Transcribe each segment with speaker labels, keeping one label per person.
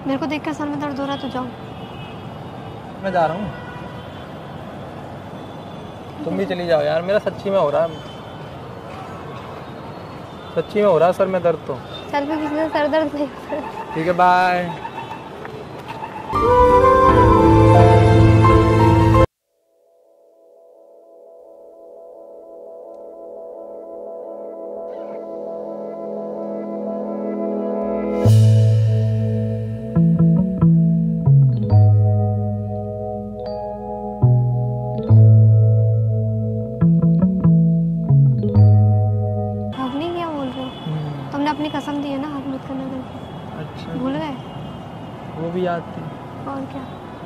Speaker 1: मेरे को देख कर सर में दर्द हो रहा है तो जाओ।
Speaker 2: मैं जा रहा हूँ, तुम भी चली जाओ यार, मेरा सच्ची में हो रहा है, सच्ची में हो रहा है सर में दर्द तो।
Speaker 1: चल भी किसी सर दर्द नहीं।
Speaker 2: ठीक है, बाय।
Speaker 1: तुमने अपनी कसम दी है ना हक मत करना करके।
Speaker 2: अच्छा,
Speaker 1: भूल गए?
Speaker 2: वो भी याद थी।
Speaker 1: और क्या।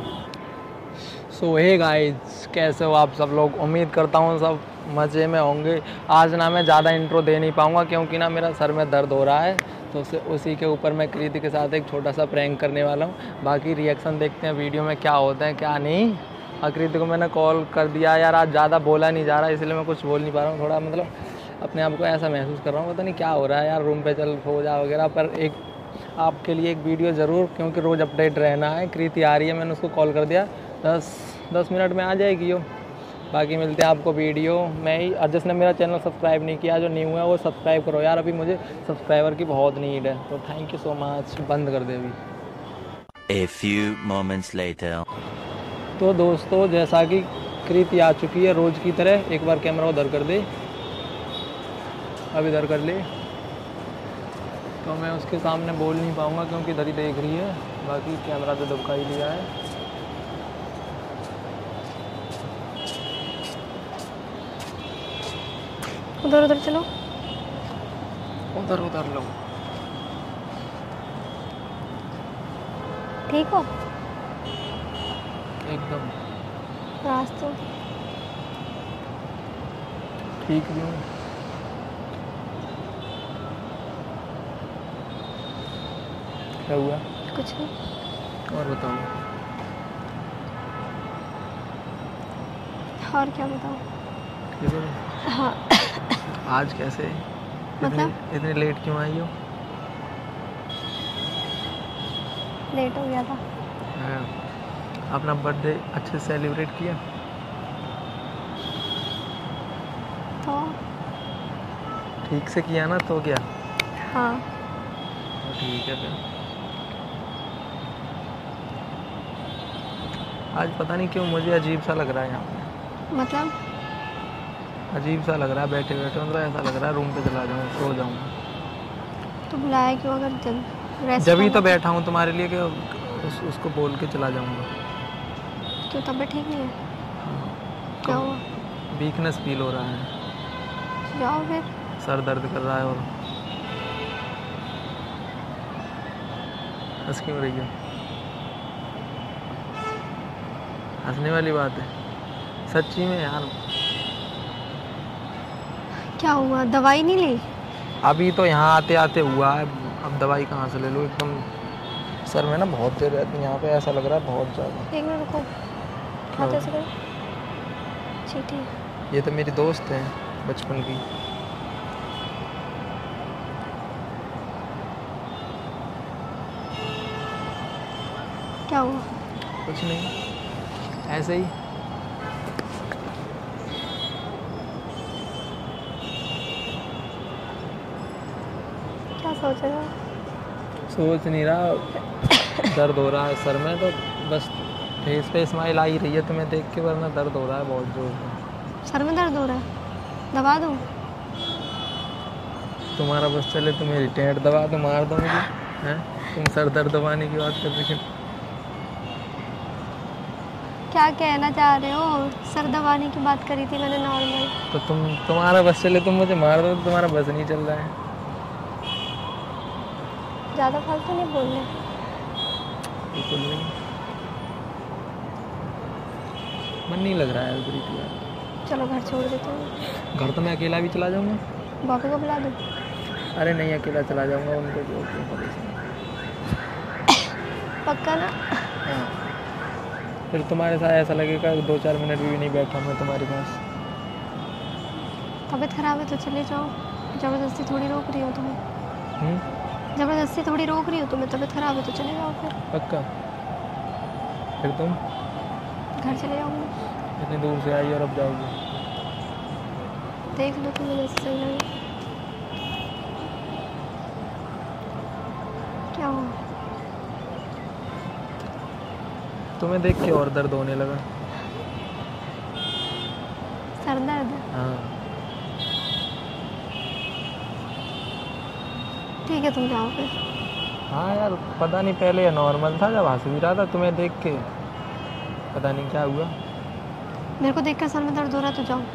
Speaker 2: सो हे गाइस, कैसे हो आप सब लोग? उम्मीद करता हूँ सब मज़े में होंगे। आज ना मैं ज़्यादा इंट्रो दे नहीं पाऊँगा क्योंकि ना मेरा सर में दर्द हो रहा है, तो उसी के ऊपर मैं कृति के साथ एक छोटा सा प्रैंक करने वाला हूँ। बाकी रिएक्शन देखते हैं वीडियो में क्या होता है क्या नहीं। कृति को मैंने कॉल कर दिया यार, आज ज़्यादा बोला नहीं जा रहा इसलिए मैं कुछ बोल नहीं पा रहा हूँ, थोड़ा मतलब अपने आप को ऐसा महसूस कर रहा हूँ, पता नहीं क्या हो रहा है यार। रूम पे चल सो जा वगैरह, पर एक आपके लिए एक वीडियो ज़रूर, क्योंकि रोज़ अपडेट रहना है। कृति आ रही है, मैंने उसको कॉल कर दिया, 10 मिनट में आ जाएगी वो। बाकी मिलते हैं आपको वीडियो में ही। और जिसने मेरा चैनल सब्सक्राइब नहीं किया, जो न्यू है वो सब्सक्राइब करो यार, अभी मुझे सब्सक्राइबर की बहुत नीड है, तो थैंक यू सो मच। बंद कर दे अभी।
Speaker 3: A few moments later.
Speaker 2: तो दोस्तों, जैसा कि कृति आ चुकी है रोज़ की तरह, एक बार कैमरा उधर कर दे, अब इधर कर ले, तो मैं उसके सामने बोल नहीं पाऊँगा क्योंकि इधर ही देख रही है। बाकी कैमरा तो दबका ही लिया है।
Speaker 1: उधर उधर चलो,
Speaker 2: उधर उधर लो।
Speaker 1: ठीक हो
Speaker 2: एकदम
Speaker 1: रास्ते
Speaker 2: ठीक भी हूँ। क्या हुआ?
Speaker 1: कुछ नहीं।
Speaker 2: और बताओ।
Speaker 1: और क्या बताओ?
Speaker 2: ठीक है।
Speaker 1: हाँ।
Speaker 2: आज कैसे
Speaker 1: मतलब
Speaker 2: इतने लेट क्यों आई हो?
Speaker 1: लेट हो गया था।
Speaker 2: अपना बर्थडे अच्छे से सेलिब्रेट किया?
Speaker 1: तो
Speaker 2: ठीक से किया ना? तो क्या?
Speaker 1: हाँ।
Speaker 2: ठीक है फिर। आज पता नहीं क्यों मुझे अजीब सा लग रहा है यहाँ पे।
Speaker 1: मतलब
Speaker 2: अजीब सा लग रहा है बैठे बैठे, मतलब ऐसा लग रहा है रूम पे चला जाऊँ, सो जाऊँ।
Speaker 1: तो बुलाया क्यों? अगर
Speaker 2: जब ही तो बैठा हूँ तुम्हारे लिए कि उसको बोल के चला जाऊँगा।
Speaker 1: क्यों, तबीयत ठीक नहीं है? क्या हुआ?
Speaker 2: वीकनेस फील हो रहा है।
Speaker 1: जाओ फिर।
Speaker 2: सर दर्द कर रहा है और हंस क्यों रही है? हंसने वाली बात है सच्ची में यार। क्या
Speaker 1: हुआ? दवाई नहीं ली?
Speaker 2: अभी तो यहाँ आते आते हुआ है, अब दवाई कहाँ से ले लूँ? एकदम सर में ना बहुत देर रहती है यहाँ पे, ऐसा लग रहा है बहुत ज़्यादा।
Speaker 1: एक मिनट रुको, हाथ ऐसे करो। चीटी।
Speaker 2: ये तो मेरी दोस्त है बचपन की।
Speaker 1: क्या हुआ?
Speaker 2: कुछ नहीं, ऐसे ही।
Speaker 1: क्या सोच रहे हो?
Speaker 2: सोच नहीं रहा, दर्द हो रहा है सर में, तो बस फेस पे स्माइल आ ही रही है तुम्हें देख के, वरना दर्द हो रहा है बहुत जोर से।
Speaker 1: सर में दर्द हो रहा है? दबा दूँ?
Speaker 2: तुम्हारा बस चले तो मेरी टेंट दबा दो, मार दो मुझे। हैं? तुम सर दर्द दबाने की बात कर रही हो?
Speaker 1: क्या कहना चाह रहे हो? सर दबाने की बात करी थी मैंने नॉर्मल।
Speaker 2: तो तुम्हारा बस चले तुम मुझे मार दो, तो तुम्हारा बस नहीं चल रहा है।
Speaker 1: ज़्यादा फालतू नहीं बोलने।
Speaker 2: बिल्कुल नहीं, मन नहीं लग रहा है प्रीति यार।
Speaker 1: चलो घर छोड़ देते हैं।
Speaker 2: घर तो मैं अकेला भी चला जाऊंगा।
Speaker 1: बाकी को बुला दो।
Speaker 2: अरे नहीं, अकेला चला जाऊंगा, उनको जो
Speaker 1: पक्का ना?
Speaker 2: हाँ। फिर तुम्हारे साथ ऐसा लगेगा 2-4 मिनट भी नहीं बैठा मैं तुम्हारे पास।
Speaker 1: तबीयत खराब है तो चले जाओ, ज़बरदस्ती थोड़ी रोक रही हो तुम्हें। जबरदस्ती थोड़ी रोक रही हो, तुम्हें तबीयत खराब है तो चले जाओ फिर।
Speaker 2: पक्का? फिर तुम
Speaker 1: घर चले जाओगे।
Speaker 2: इतनी दूर से आई और अब जाओगी?
Speaker 1: देख लो तुम्हें जैसे सही लगे। क्या हुआ?
Speaker 2: तुम्हें देख के और दर्द होने लगा।
Speaker 1: सर दर्द?
Speaker 2: हाँ।
Speaker 1: ठीक है तुम जाओ फिर।
Speaker 2: हाँ यार, पता नहीं पहले नॉर्मल था, जब हंस भी रहा था तुम्हें देख के पता नहीं क्या हुआ।
Speaker 1: मेरे को देख कर सर में दर्द हो रहा है तो जाओ।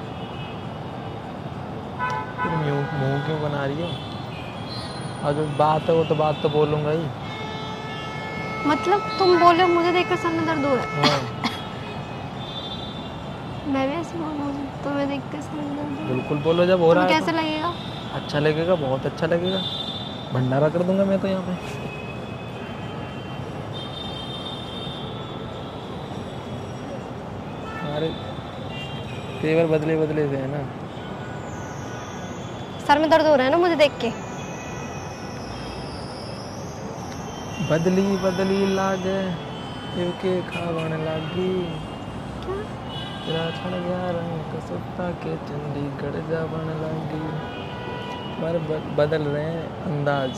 Speaker 2: फिर मुँह क्यों बना रही हो? और जो बात है वो तो बात तो बोलूँगा ही।
Speaker 1: मतलब तुम बोले मुझे देखकर सर में दर्द हो रहा है।
Speaker 2: हाँ।
Speaker 1: मैं भी ऐसे बोलूँगी तुम्हें देखकर सर में दर्द हो रहा है।
Speaker 2: बिल्कुल बोलो, जब हो रहा है
Speaker 1: कैसे लगेगा?
Speaker 2: अच्छा लगेगा, बहुत अच्छा लगेगा। भंडारा कर दूंगा मैं तो यहाँ पे। अरे तेवर बदले बदले से है ना।
Speaker 1: सर में दर्द हो रहा है ना मुझे देख के।
Speaker 2: बदली बदली लागे के खावन लागी, तेरा छड़ गया रंग कसुत्ता के चंडीगढ़ जावन लागी। पर बदल रहे हैं अंदाज।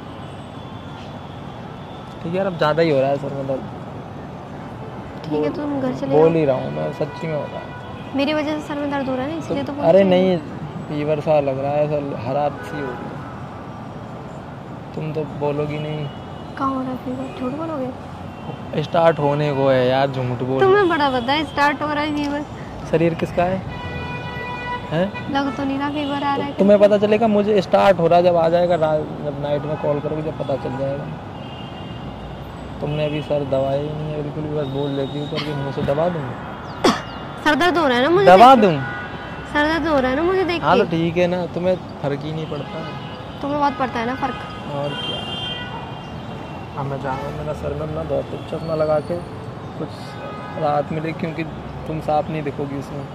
Speaker 2: ठीक है यार, अब ज़्यादा ही हो रहा है सर में दर्द।
Speaker 1: ठीक है तुम घर चले
Speaker 2: बोल
Speaker 1: जाओ।
Speaker 2: ही रहा हूँ मैं, सच्ची में हो रहा है।
Speaker 1: मेरी वजह से सर में दर्द हो रहा है ना, इसलिए तो बोल
Speaker 2: अरे
Speaker 1: रही हूँ।
Speaker 2: नहीं, फीवर सा लग रहा है, सर हरात सी हो रही है। तुम तो बोलोगी नहीं।
Speaker 1: कहाँ हो रहा है फीवर? झूठ बोलोगे?
Speaker 2: स्टार्ट होने को है यार, झूठ बोल।
Speaker 1: तुम्हें बड़ा पता है स्टार्ट हो रहा है फीवर।
Speaker 2: शरीर किसका है? हैं?
Speaker 1: लग तो नहीं रहा फीवर आ रहा है।
Speaker 2: तुम्हें पता चलेगा मुझे स्टार्ट हो रहा है जब आ जाएगा, जब नाइट में कॉल करोगे जब पता चल जाएगा। तुमने अभी सर दवाई ही नहीं है बिल्कुल भी, बस बोल लेती हूँ करके मुँह से दबा दूँ।
Speaker 1: सर दर्द हो रहा है ना मुझे
Speaker 2: दबा
Speaker 1: देख
Speaker 2: दूँ?
Speaker 1: के। सर दर्द हो रहा है ना मुझे देख
Speaker 2: हाँ तो
Speaker 1: के।
Speaker 2: ठीक है ना, तुम्हें फर्क ही नहीं पड़ता।
Speaker 1: तुम्हें बहुत पड़ता है ना फर्क।
Speaker 2: और क्या। अब मैं जा रहा हूँ, मेरा सर में ना बहुत चश्मा लगा के कुछ राहत मिले, क्योंकि तुम साफ नहीं दिखोगी इसमें।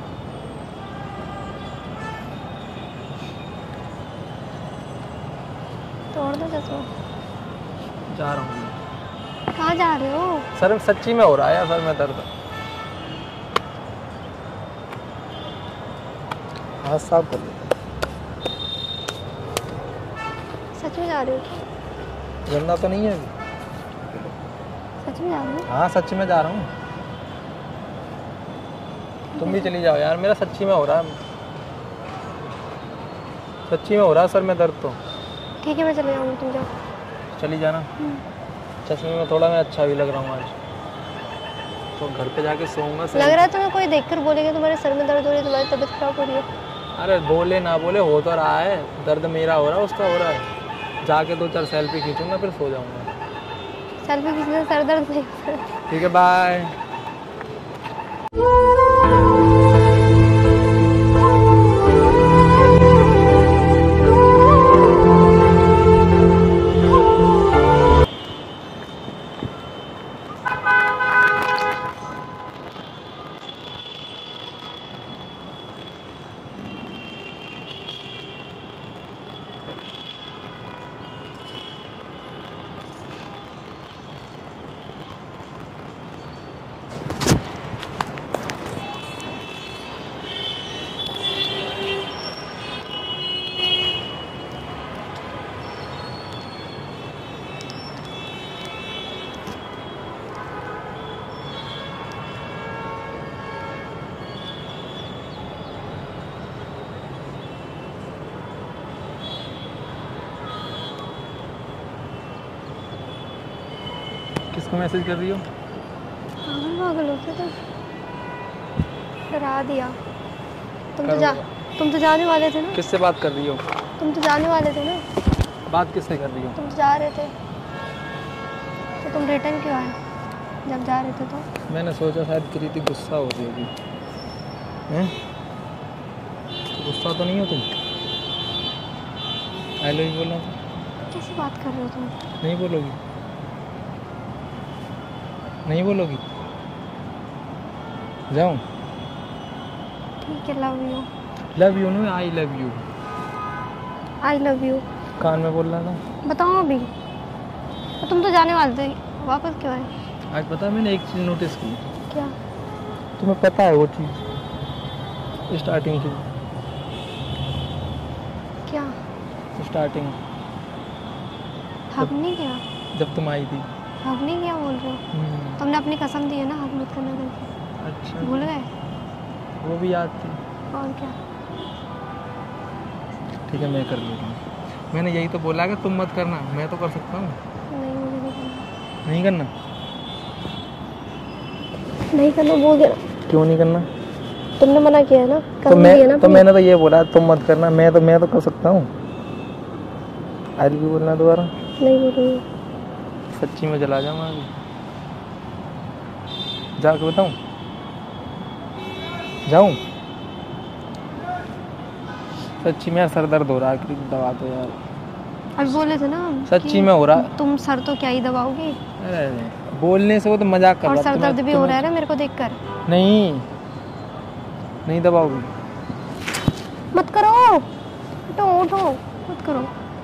Speaker 1: तोड़ दो चश्मा।
Speaker 2: जा रहा हूँ।
Speaker 1: कहाँ जा रहे हो?
Speaker 2: सर सच्ची में हो रहा है यार, सर में दर्द। हाथ साफ कर लो।
Speaker 1: सच में जा रहे हो?
Speaker 2: गंदा तो नहीं है अभी?
Speaker 1: सच में जा रहे हो?
Speaker 2: हाँ सच्ची में जा रहा हूँ। तुम भी चली जाओ यार, मेरा सच्ची में हो रहा है। सच्ची में हो रहा है सर में दर्द तो।
Speaker 1: ठीक है मैं चले जाऊँगी, तुम जाओ।
Speaker 2: चली जाना। चश्मे में थोड़ा मैं अच्छा भी लग रहा हूँ आज, तो घर पे जाके सोऊंगा।
Speaker 1: लग रहा है तुम्हें कोई देखकर बोलेगा तुम्हारे सर में दर्द हो रही है, तुम्हारी तबीयत खराब हो रही है।
Speaker 2: अरे बोले ना बोले, हो तो रहा है। दर्द मेरा हो रहा है, उसका हो रहा है। जाके 2-4 सेल्फी खींचूंगा, फिर सो जाऊंगा।
Speaker 1: सेल्फी खींचने से सर दर्द नहीं होता।
Speaker 2: ठीक है, बाय। किसको मैसेज कर रही हो?
Speaker 1: पागल पागल होते तो डरा दिया। तुम तो जाने वाले थे ना।
Speaker 2: किससे बात कर रही हो?
Speaker 1: तुम तो जाने वाले थे ना।
Speaker 2: बात किससे कर रही हो?
Speaker 1: तुम तो जा रहे थे, तो तुम रिटर्न क्यों आए जब जा रहे थे? तो
Speaker 2: मैंने सोचा शायद कृति गुस्सा हो रही होगी। हैं? गुस्सा तो नहीं हो तुम? आई लव यू बोलना था।
Speaker 1: कैसी बात कर रहे हो तुम?
Speaker 2: नहीं बोलोगी? नहीं बोलोगी? जाऊँ?
Speaker 1: ठीक है, लव यू।
Speaker 2: लव यू नहीं, I love you.
Speaker 1: I love you
Speaker 2: कान में बोल रहा था।
Speaker 1: बताओ अभी। तो तुम तो जाने वाले थे, वापस क्यों आए?
Speaker 2: आज पता है मैंने एक चीज़ नोटिस की।
Speaker 1: क्या?
Speaker 2: तुम्हें पता है वो चीज़ स्टार्टिंग की?
Speaker 1: क्या?
Speaker 2: स्टार्टिंग
Speaker 1: हक नहीं किया?
Speaker 2: जब तुम आई थी।
Speaker 1: हक नहीं किया बोल रहे हो? तुमने अपनी कसम दी है ना हक मत करना करके,
Speaker 2: अच्छा
Speaker 1: भूल गए?
Speaker 2: वो भी याद थी।
Speaker 1: और क्या?
Speaker 2: ठीक है मैं कर लूँगा। मैंने यही तो बोला कि तुम मत करना, मैं तो कर सकता हूँ।
Speaker 1: नहीं मुझे नहीं करना।
Speaker 2: नहीं करना?
Speaker 1: नहीं करना बोल दिया।
Speaker 2: क्यों नहीं करना?
Speaker 1: तुमने मना किया है ना,
Speaker 2: तो
Speaker 1: कसम दी है ना
Speaker 2: तो
Speaker 1: तुमने।
Speaker 2: मैंने तो ये बोला तुम मत करना, मैं तो कर सकता हूँ। आई भी बोलना दोबारा?
Speaker 1: नहीं बोलूँगी।
Speaker 2: सच्ची में चला जाऊँगा अभी, जाके बताऊँ? जाऊँ? सच्ची में यार सर दर्द हो रहा है, दवा दो यार।
Speaker 1: अभी बोले थे ना हम
Speaker 2: सच्ची
Speaker 1: कि
Speaker 2: में हो रहा।
Speaker 1: तुम सर तो क्या ही दबाओगे,
Speaker 2: अरे बोलने से वो तो मजाक कर
Speaker 1: और
Speaker 2: रहा
Speaker 1: सर
Speaker 2: था।
Speaker 1: दर्द भी हो रहा है ना मेरे को देखकर।
Speaker 2: नहीं दबाओगी?
Speaker 1: मत करो, उठो उठो, मत करो,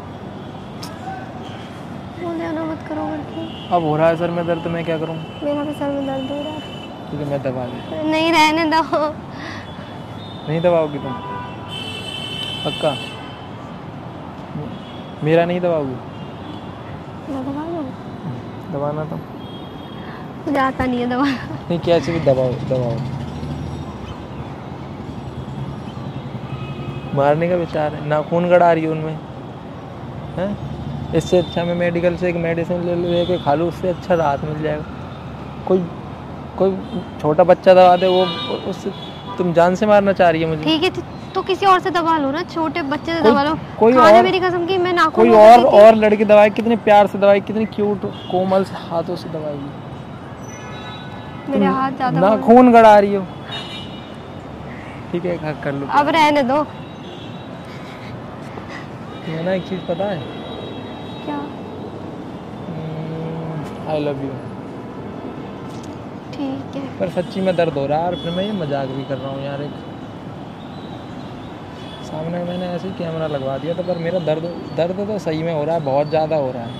Speaker 1: बोल दिया ना मत करो करके।
Speaker 2: अब हो रहा है सर में दर्द, तो मैं क्या करूँ?
Speaker 1: मेरा भी सर में दर्द हो रहा है।
Speaker 2: ठीक है मैं दबा दूँ।
Speaker 1: नहीं रहने दो।
Speaker 2: नहीं दबाओगी तुम? पक्का? मेरा नहीं दबाओगी?
Speaker 1: मैं दबा दूँ?
Speaker 2: दबाना तो
Speaker 1: मुझे आता नहीं है दबा।
Speaker 2: नहीं, कैसे भी दबाओ। मारने का विचार है? नाखून गड़ा रही है उनमें हैं? इससे अच्छा मैं मेडिकल से एक मेडिसिन लेके खा लूँ, उससे अच्छा राहत मिल जाएगा। कोई छोटा बच्चा दबा दे, वो उससे तुम जान से मारना चाह रही है मुझे।
Speaker 1: ठीक है तो किसी और से दबा लो ना, छोटे बच्चे से दबा लो।
Speaker 2: कोई
Speaker 1: खाने
Speaker 2: और
Speaker 1: मेरी कसम की मैं नाखून
Speaker 2: कोई
Speaker 1: में
Speaker 2: और
Speaker 1: दबाती थी।
Speaker 2: और लड़की दवाई, कितने प्यार से दवाई, कितनी क्यूट कोमल से हाथों से दवाई।
Speaker 1: मेरे हाथ ज्यादा
Speaker 2: नाखून गड़ा रही हो। ठीक है कर लो।
Speaker 1: अब रहने दो।
Speaker 2: तुम्हें ना एक चीज पता है?
Speaker 1: क्या?
Speaker 2: I love you.
Speaker 1: ठीक है।
Speaker 2: पर सच्ची में दर्द हो रहा है, और फिर मैं ये मजाक भी कर रहा हूँ यार। एक सामने मैंने ऐसे ही कैमरा लगवा दिया था, पर मेरा दर्द तो सही में हो रहा है, बहुत ज़्यादा हो रहा है।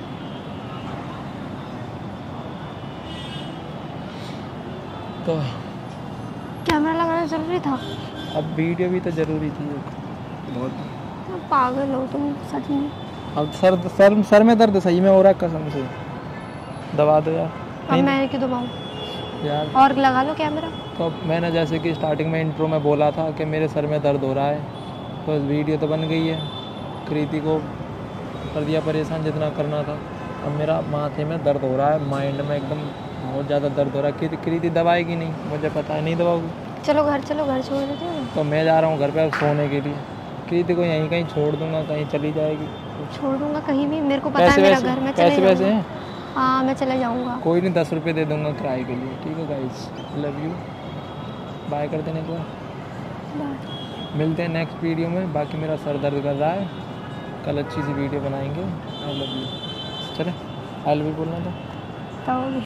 Speaker 2: तो
Speaker 1: कैमरा लगाना जरूरी था?
Speaker 2: अब वीडियो भी तो ज़रूरी थी बहुत।
Speaker 1: पागल हो तुम सच में।
Speaker 2: अब सर में दर्द सही में हो रहा है, कसम से। दबा दो यार।
Speaker 1: अब मैं क्यों दबाऊं
Speaker 2: यार
Speaker 1: और लगा लो कैमरा।
Speaker 2: तो मैंने जैसे कि स्टार्टिंग में इंट्रो में बोला था कि मेरे सर में दर्द हो रहा है, तो वीडियो तो बन गई है। कृति को कर दिया परेशान जितना करना था। अब मेरा माथे में दर्द हो रहा है, माइंड में एकदम बहुत ज़्यादा दर्द हो रहा है। कृति दबाएगी नहीं, मुझे पता है नहीं दबाओगी।
Speaker 1: चलो घर छोड़ देते हो ना।
Speaker 2: तो मैं जा रहा हूँ घर पे अब सोने के लिए। कृति को यहीं कहीं छोड़ दूँगा, कहीं चली जाएगी।
Speaker 1: छोड़ दूंगा कहीं भी, मेरे को पता है मेरा घर में चले
Speaker 2: पैसे हैं?
Speaker 1: हाँ मैं चले जाऊँगा।
Speaker 2: कोई नहीं, 10 रुपये दे दूँगा किराए के लिए। ठीक है गाइस, लव यू। बाय कर देने को। मिलते हैं नेक्स्ट वीडियो में। बाकी मेरा सर दर्द कर रहा है, कल अच्छी सी वीडियो बनाएंगे। I love you. चले, आई लव यू बोलना था।
Speaker 1: तो